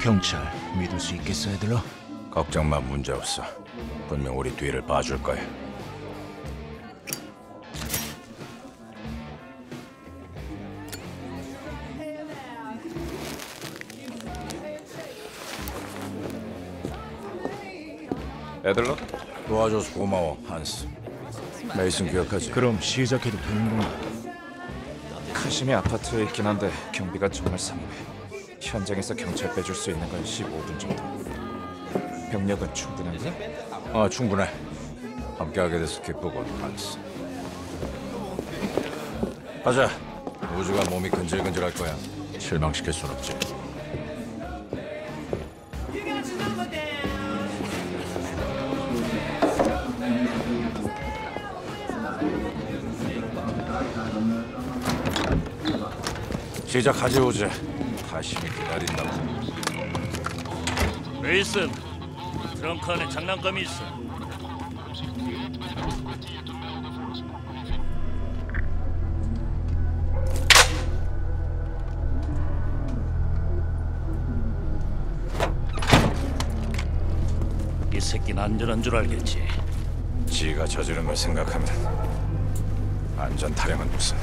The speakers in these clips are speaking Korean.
경찰 믿을 수 있겠어, 얘들아? 걱정 마, 문제 없어. 분명 우리 뒤를 봐줄 거야. 애들러? 도와줘서 고마워, 한스. 메이슨 기억하지? 그럼 시작해도 되는 건가? 카심이 아파트에 있긴 한데 경비가 정말 삼엄해. 현장에서 경찰 빼줄 수 있는 건 15분 정도. 병력은 충분한가? 충분해. 함께하게 돼서 기쁘고, 한스. 가자. 우주가 몸이 근질근질할 거야. 실망시킬 순 없지. 시작하지, 우주. 다시 기다린다고. 메이슨, 트렁크 안에 장난감이 있어. 이 새끼는 안전한 줄 알겠지. 지가 저지른 걸 생각하면 안전 타령은 무슨.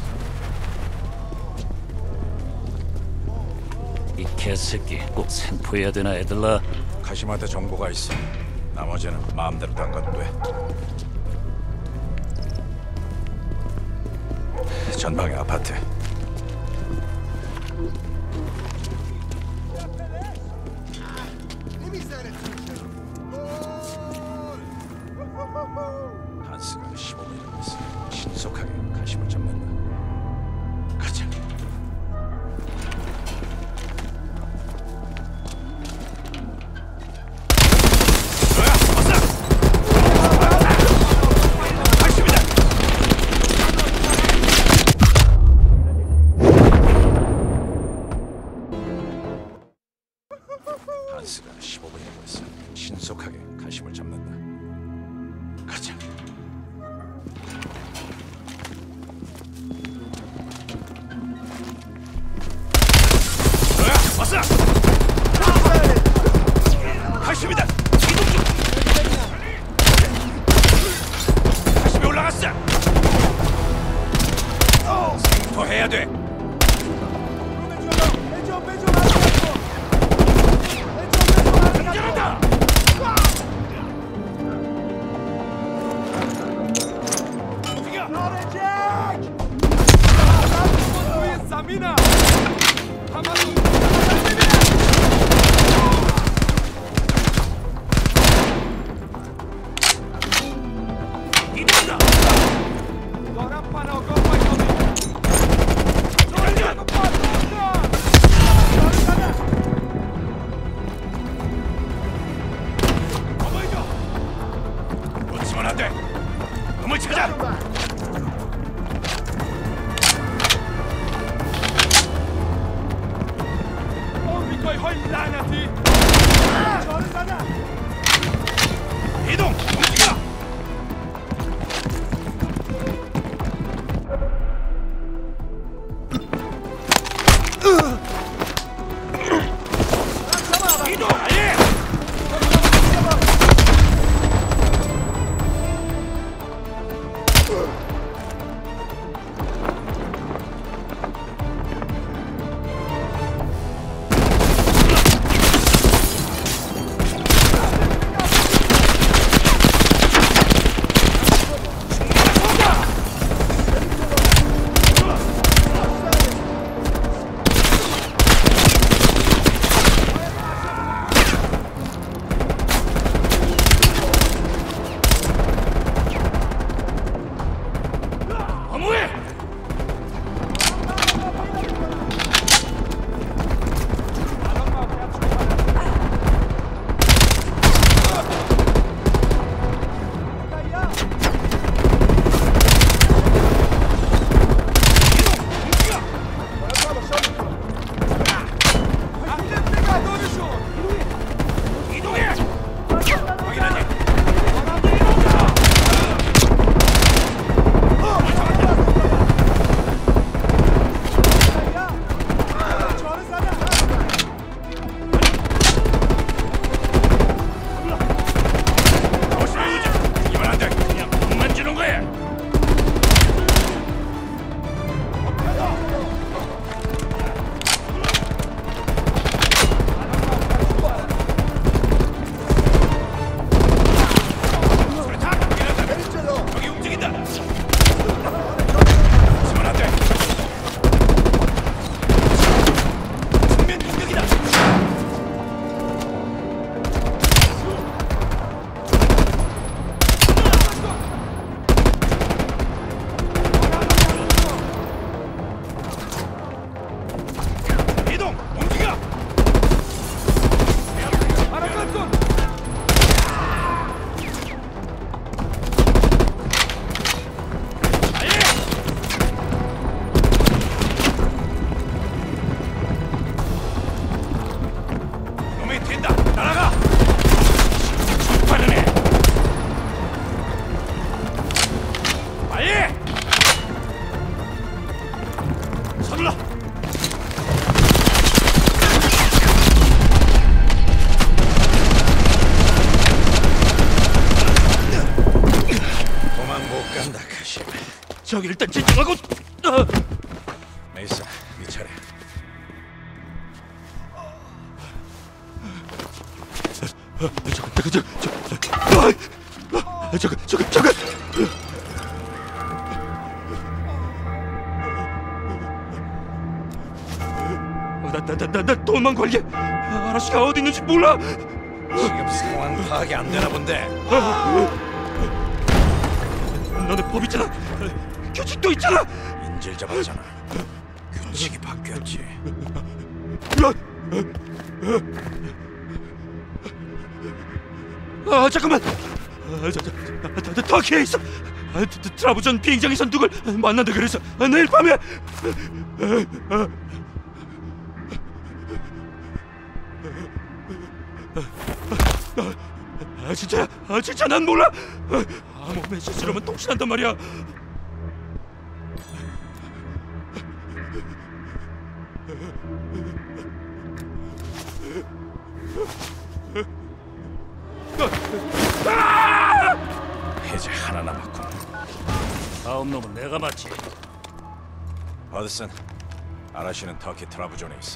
이 개새끼 꼭 생포해야 되나, 애들아? 카심한테 정보가 있어. 나머지는 마음대로 담가도 돼. 전방의 아파트. 한스가 15분이라고 했어. 신속하게 카심을 잡는다. 가자. 한스가 15분이라고 했어. 신속하게 카심을 잡는다. 가자. 왔어! 카심이다! 이동 중! 카심이 올라갔어! 생포해야 돼! 잘한다! 이동이다! 놓치면 안 돼! 놈을 찾아! 이동! 움직여! 이동! 아예! 저기 일단 진정하고. 메이슨, 네 차례. 저거. 나 돈만 관리해. 아라씨가 어디 있는지 몰라. 지금 상황 파악이 안 되나 본데. 너네 법 있잖아. 규칙도 있잖아. 인질 잡았잖아. 규칙이 바뀌었지. 잠깐만. 터키에 있어. 트라부전 비행장에선 누굴 만난다 그래서 내일 밤에. 진짜야? 진짜 난 몰라. 몸에 실수하면 통신한단 말이야. 해제 하나 남았군. 다음 놈은 내가 맞지. 버드슨, 아라시는 터키 트라부존에 있어.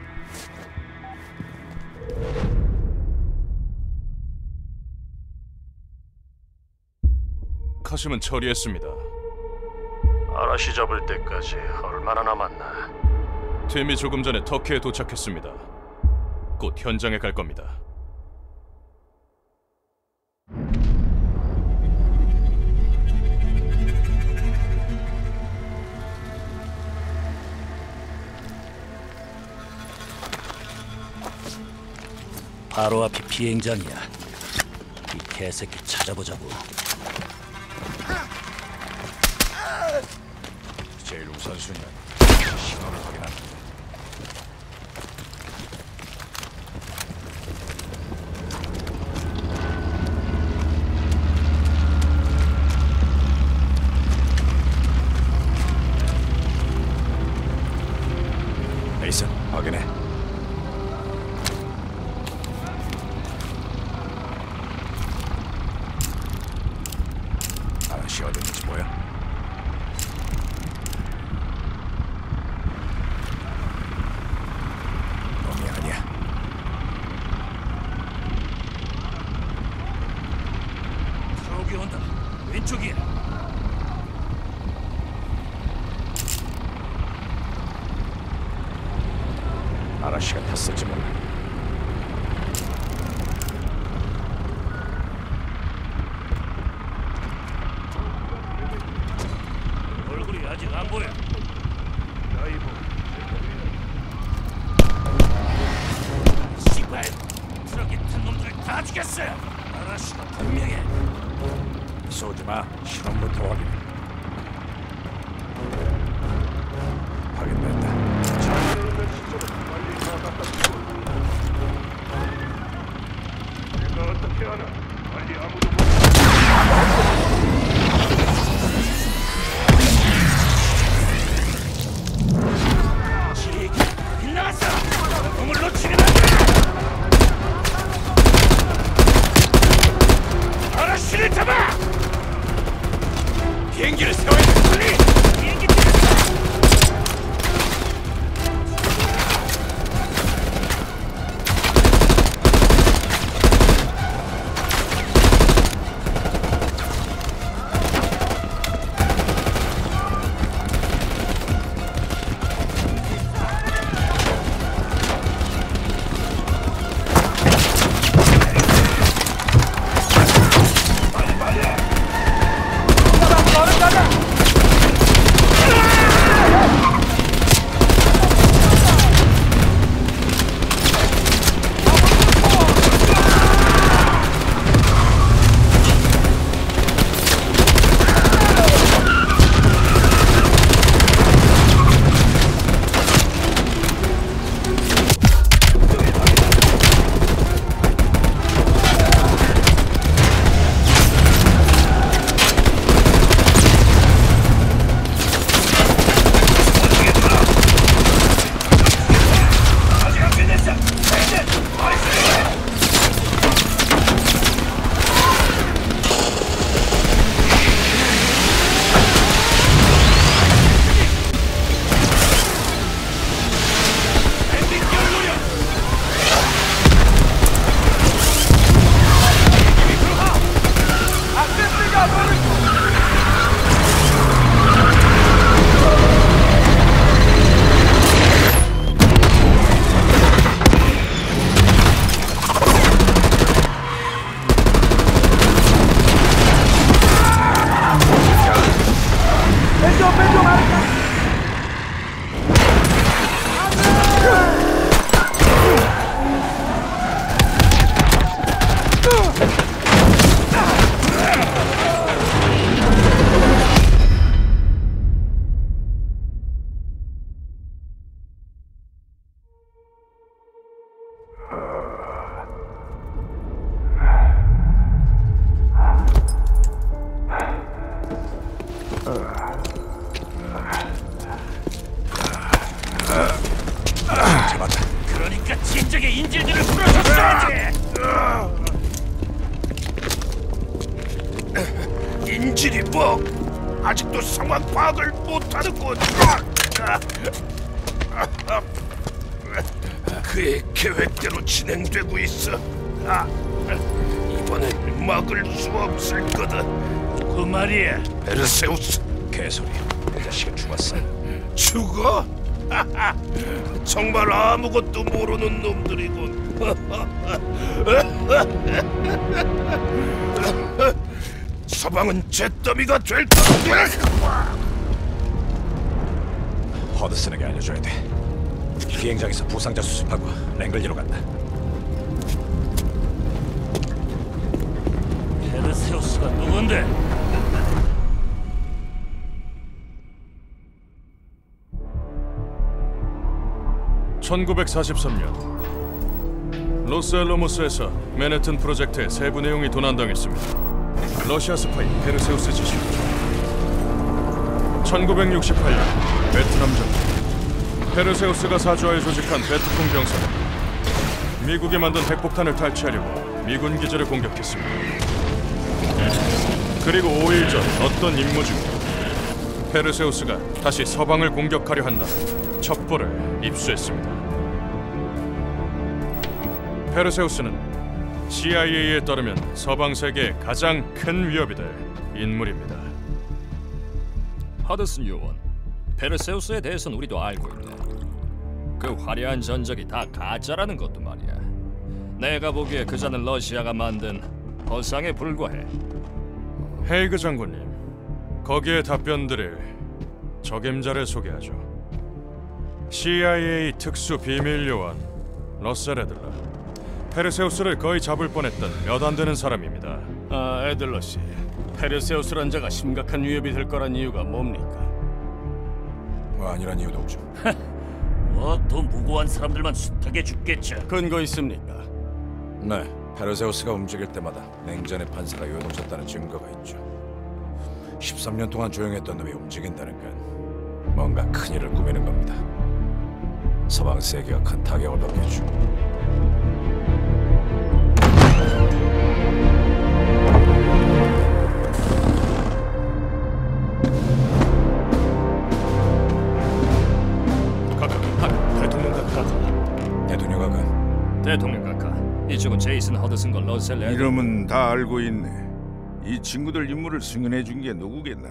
카심은 처리했습니다. 아라시 잡을 때까지 얼마나 남았나? 팀이 조금 전에 터키에 도착했습니다. 곧 현장에 갈 겁니다. 바로 앞이 비행장이야. 이 개새끼 찾아보자고. 제일 우선순위는 신호를 확인하는 거야. 메이슨, 확인해. 아라시 어디 있는지 보여? 놈이 아니야. 저기 온다. 왼쪽이야. 아라시가 탔을지 몰라. 얼굴이 아직 안 보여. 씨발! 트럭에 탄 놈들을 다 죽였어. 아라시가 분명해. 쏘지 마. 신원부터 확인해. 확인됐다. 자, 빗나갔어! 놈을 놓치면 안 돼! 아라씨를 잡아! 비행기를 세워야 돼. 빨리! 비행기 때렸어! 그러니까 진작에 인질들을 풀어줬어야지. 인질이 뭐? 아직도 상황 파악을 못하는군. 그의 계획대로 진행되고 있어. 이번엔 막을 수 없을 거다. 그 말이야, 베르세우스. 개소리. 내 자식은 죽었어. 죽어? 정말 아무것도 모르는 놈들이군. 서방은 잿더미가 될 거야. 허드슨에게 알려줘야 돼. 비행장에서 부상자 수습하고 랭글리로 간다. 베르세우스가 누군데? (1943년) 로스알로모스에서 맨해튼 프로젝트의 세부 내용이 도난당했습니다. 러시아 스파이 페르세우스 지시. 1968년 베트남 전쟁, 페르세우스가 사주하에 조직한 베트콩 병사는 미국이 만든 핵폭탄을 탈취하려고 미군 기지를 공격했습니다. 그리고 5일 전 어떤 임무 중 페르세우스가 다시 서방을 공격하려 한다 첩보를 입수했습니다. 페르세우스는 CIA에 따르면 서방 세계의 가장 큰 위협이 될 인물입니다. 하드슨 요원, 페르세우스에 대해서는 우리도 알고 있네. 그 화려한 전적이 다 가짜라는 것도 말이야. 내가 보기에 그자는 러시아가 만든 허상에 불과해. 헤이그 장군님, 거기에 답변 드릴 적임자를 소개하죠. CIA 특수 비밀 요원 러셀 애들러. 페르세우스를 거의 잡을 뻔했던 몇 안 되는 사람입니다. 아, 애들러 씨. 페르세우스란 자가 심각한 위협이 될 거란 이유가 뭡니까? 뭐 아니란 이유도 없죠. 뭐 또 무고한 사람들만 숱하게 죽겠죠. 근거 있습니까? 네, 페르세우스가 움직일 때마다 냉전의 판사가 요동쳤다는 증거가 있죠. 13년 동안 조용했던 놈이 움직인다는 건 뭔가 큰일을 꾸미는 겁니다. 서방 세계가 큰 타격을 받겠죠. 대통령 각하, 이쪽은 제이슨 허드슨과 러셀 애들. 이름은 다 알고 있네. 이 친구들 임무를 승인해 준 게 누구겠나?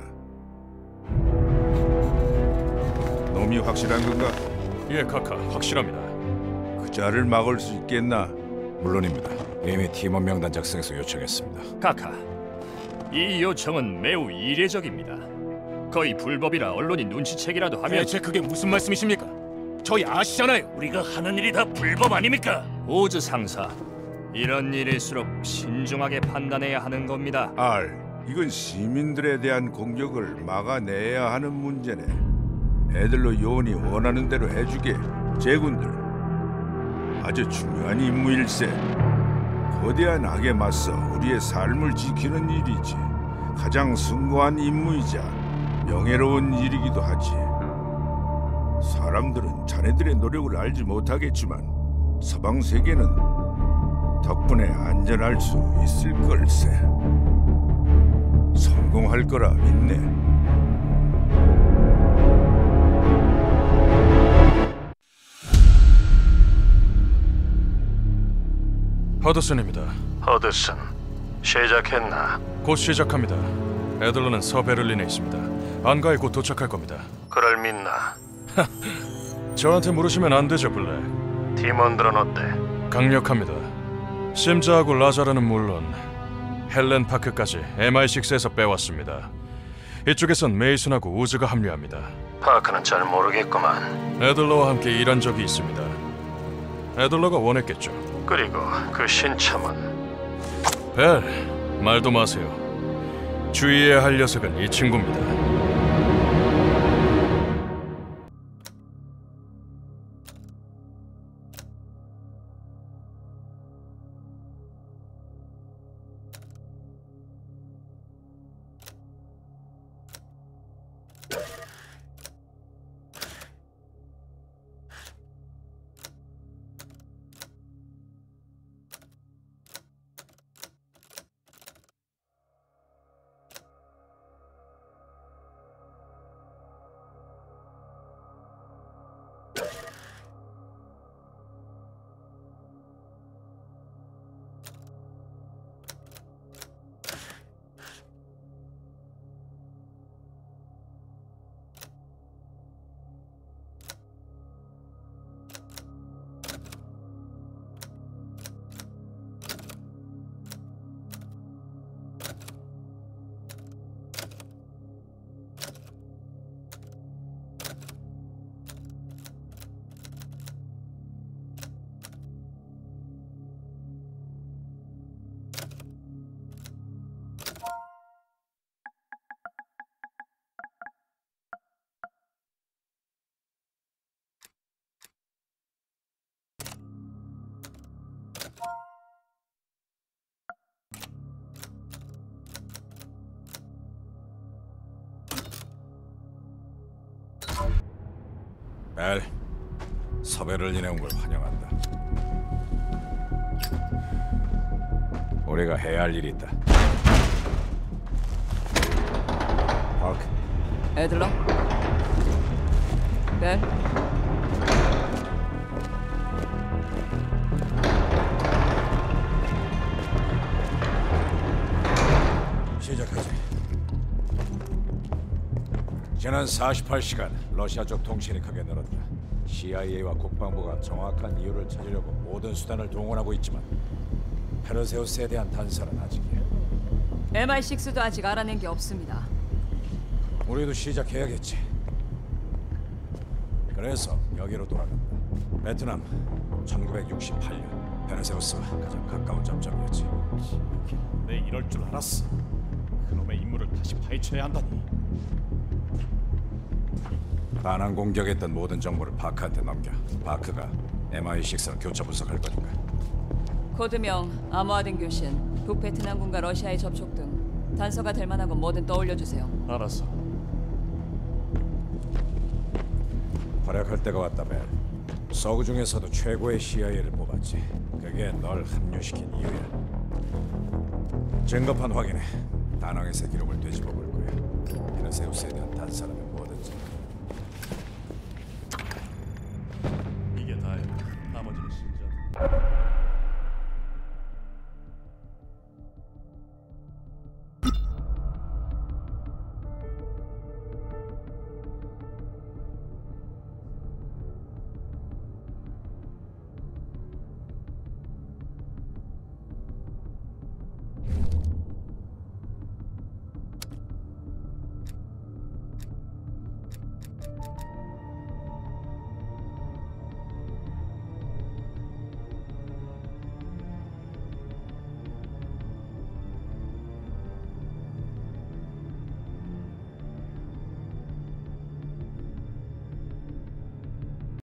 놈이 확실한 건가? 예, 카카, 확실합니다. 그 자를 막을 수 있겠나? 물론입니다. 이미 팀원 명단 작성해서 요청했습니다. 각하, 이 요청은 매우 이례적입니다. 거의 불법이라 언론이 눈치채기라도 하면. 대체 그게 무슨 말씀이십니까? 저희 아시잖아요. 우리가 하는 일이 다 불법 아닙니까? 오즈 상사, 이런 일일수록 신중하게 판단해야 하는 겁니다. 이건 시민들에 대한 공격을 막아내야 하는 문제네. 애들로 요원이 원하는 대로 해주게. 제군들, 아주 중요한 임무일세. 거대한 악에 맞서 우리의 삶을 지키는 일이지. 가장 숭고한 임무이자 명예로운 일이기도 하지. 사람들은 자네들의 노력을 알지 못하겠지만 서방 세계는 덕분에 안전할 수 있을 걸세. 성공할 거라 믿네. 허드슨입니다. 허드슨, 시작했나? 곧 시작합니다. 애들러는 서베를린에 있습니다. 안가에 곧 도착할 겁니다. 그럴 믿나? 저한테 물으시면 안 되죠, 블랙. 팀원들은 어때? 강력합니다. 심자하고 라자르는 물론 헬렌 파크까지 MI6에서 빼왔습니다. 이쪽에선 메이슨하고 우즈가 합류합니다. 파크는 잘 모르겠구만. 애들러와 함께 일한 적이 있습니다. 애들러가 원했겠죠. 그리고 그 신참은 벨, 말도 마세요. 주의해야 할 녀석은 이 친구입니다. 벨, 섭외를 인해 온 걸 환영한다. 우리가 해야 할 일이 있다. 파크, 애들러? 벨? 시작하지. 지난 48시간 러시아 쪽 통신이 크게 늘었다. CIA와 국방부가 정확한 이유를 찾으려고 모든 수단을 동원하고 있지만 페르세우스에 대한 단서는 아직이야. MI6도 아직 알아낸 게 없습니다. 우리도 시작해야겠지. 그래서 여기로 돌아간다. 베트남 1968년 페르세우스와 가장 가까운 접점이었지. 내 이럴 줄 알았어. 그놈의 임무를 다시 파헤쳐야 한다니. 반항 공격했던 모든 정보를 바크한테 넘겨. 바크가 MI6랑 교차 분석할 거니까. 코드명, 암호화된 교신, 북베트남군과 러시아의 접촉 등 단서가 될 만한 건 뭐든 떠올려 주세요. 알았어. 활약할 때가 왔다, 벨. 서구 중에서도 최고의 CIA를 뽑았지. 그게 널 합류시킨 이유야. 증거판 확인해. 다낭에서 기록을 되짚어 볼 거야. 페르세우스에 대한 단서라면 뭐든지. 이게 다야. 나머지는 신전.